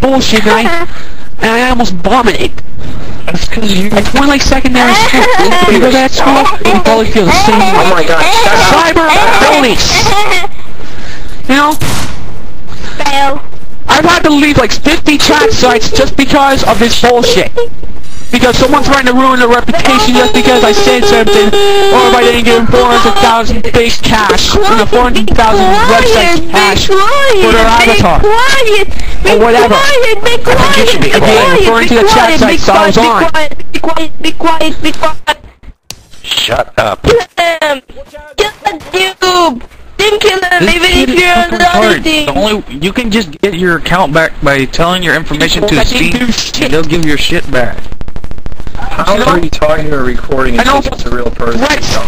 bullshit and I almost vomited. That's because you... It's more like secondary school. When you go to that school, you probably feel the same. Oh my god, Cyber bullies! You know? Fail. I've had to leave like 50 chat sites just because of this bullshit. Because someone's trying to ruin their reputation just because I said something, or if I didn't give them 400,000 base cash, and 400,000 website cash for their avatar. Or whatever. I think you should be quiet. Referring to the chat sites I was on. Be quiet. Shut up. Kill him! Kill the noob! Then kill him even if you're on the other team! You can just get your account back by telling your information to Steam, and they'll give your shit back. How are you talking or recording and think it's a real person?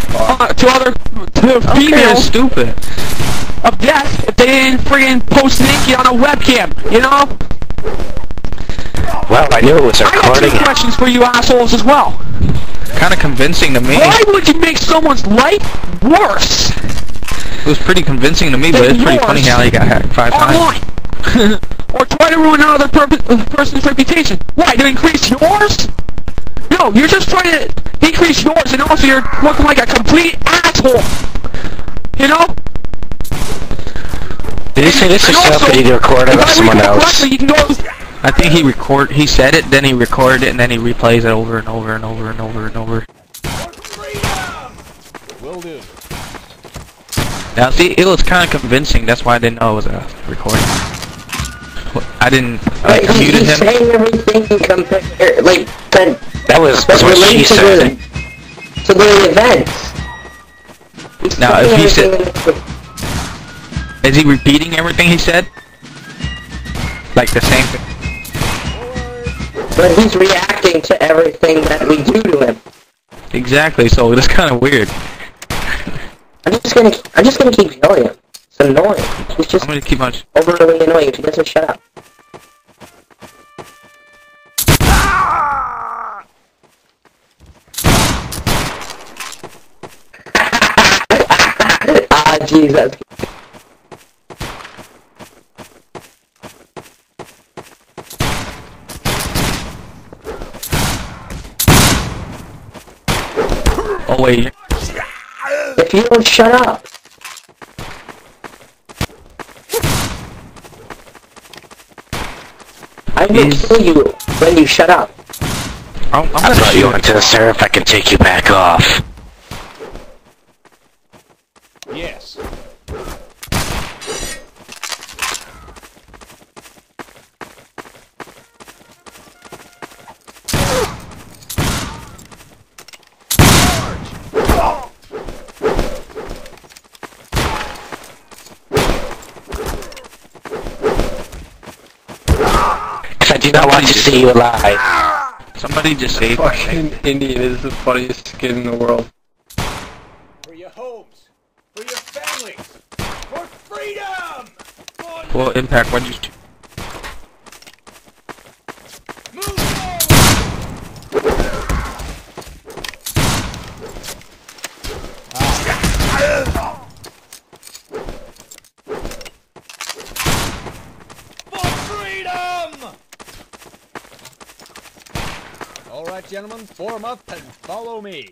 To females stupid. of death if they didn't friggin' post naked on a webcam, you know? Well, I knew it was a recording. I got 2 questions for you assholes as well. Kind of convincing to me. Why would you make someone's life worse? It was pretty convincing to me, but it's pretty funny how he got hacked 5 times. Or try to ruin another person's reputation. Why, to increase yours? No, you're just trying to decrease yours, and also you're looking like a complete asshole. You know? Did he say this yourself, or did he record it with someone else? You can go I think he said it, then he recorded it, and then he replays it over and over and over and over and over. Will do. Now see, it was kind of convincing, that's why I didn't know it was a recording. I didn't, I muted him. Saying everything compared, like, that was what she said. To the events. Now, if he said... Is he repeating everything he said? Like the same thing? But he's reacting to everything that we do to him. Exactly, so it's kind of weird. I'm just gonna keep yelling at him. It's annoying. He's just I'm gonna keep on... overly annoying if he doesn't shut up. Jeez, that's... Oh wait. If you don't shut up. I will kill you when you shut up. I brought you onto the server if I can take you back off. Yes. I do not want to see you alive. Somebody just say Fucking Indian is the funniest skin in the world. For your homes. For your families. For freedom! Well, Impact, why'd you... Move forward! For freedom! Alright, gentlemen, form up and follow me.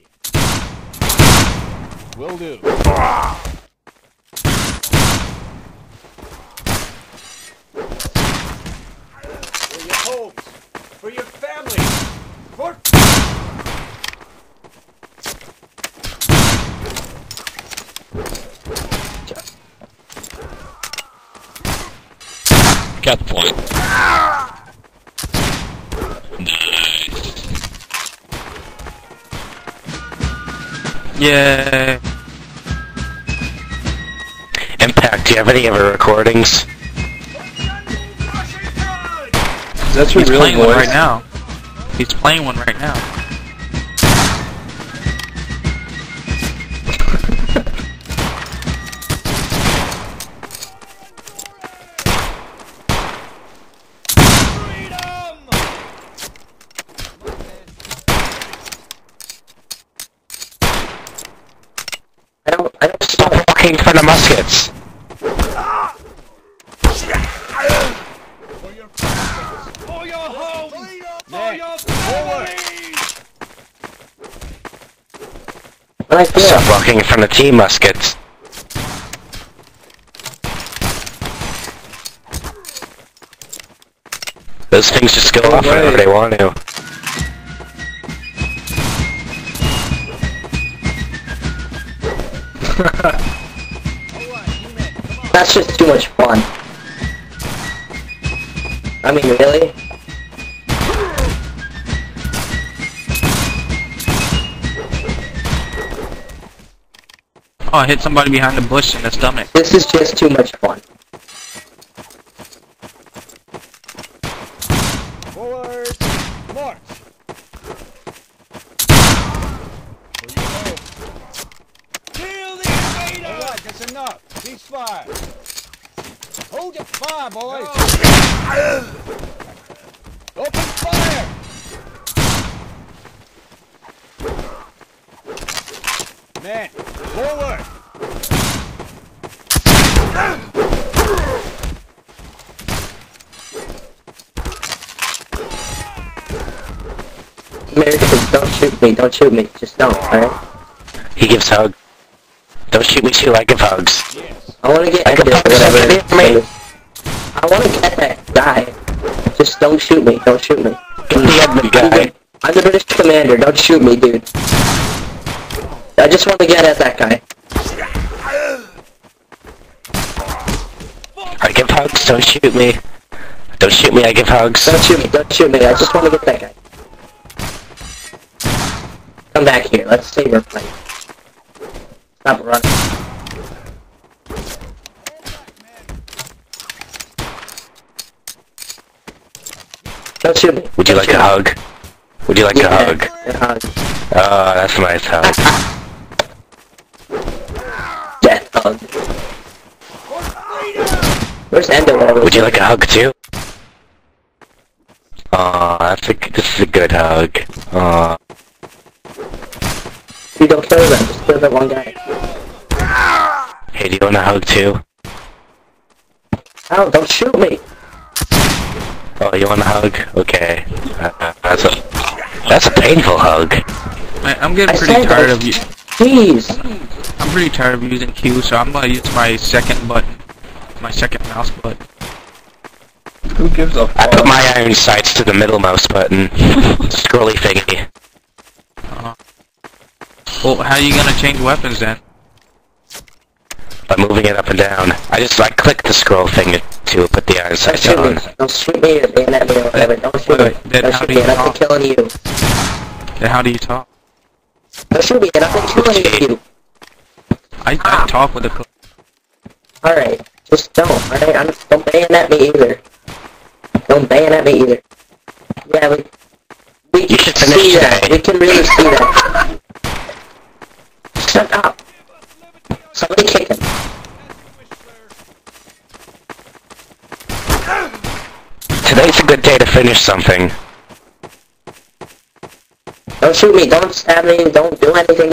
Will do. For your homes, for your families, for... Got the point. Yeah. Impact, do you have any other recordings? That's your He's real playing one voice? right now. He's playing one right now. I don't Stop walking in front of muskets. For your For your home! For your families! What I feel? Stop walking in front of team muskets. Those things just go off whenever they want to. That's just too much fun. I mean, really? Oh, I hit somebody behind the bush in the stomach. This is just too much fun. Forward! March! Kill the invader! Alright, that's enough. Ceasefire. Hold your fire, boys! Open fire! Men, forward! Americans, don't shoot me, don't shoot me. Just don't, alright? He gives hug. Don't shoot me too, I give hugs. I wanna get I give hugs, whatever don't it get me. is. I wanna get that guy. Just don't shoot me, don't shoot me. Get the admin guy. I'm the British commander, don't shoot me, dude. I just want to get at that guy. I give hugs, don't shoot me. Don't shoot me, I give hugs. Don't shoot me, don't shoot me, I just want to get that guy. Come back here, let's say we're playing. Stop running. Don't shoot me. Would you like a hug? Would you like a hug? A hug. Oh, that's a nice hug. Death hug. Where's Endo? Would you like a hug too? Aw, this is a good hug. Aw. Dude, don't kill them, just kill that one guy. Hey, do you want a hug too? Ow, don't shoot me! Oh, you want a hug? Okay. That's a painful hug. I'm getting pretty tired of you. Jeez! I'm pretty tired of using Q, so I'm gonna use my second button. My second mouse button. Who gives a fuck? I put my iron sights to the middle mouse button. Scrolly thingy. Well, how are you gonna change weapons then? By moving it up and down. I click the scroll thing to put the iron Don't sights shoot on. me! Don't shoot me or aim at me or whatever, don't shoot Wait, me! then Don't how shoot do me, you and I'm talk? killing you! Then how do you talk? Don't shoot me, and I'm killing you! I talk with a cl- Alright, just don't, alright? Don't bayonet me either. Don't bayonet me either. Yeah, we You can should finish see that. today. We can really see that. Shut up! Somebody kick him. Today's a good day to finish something. Don't shoot me, don't stab me, don't do anything.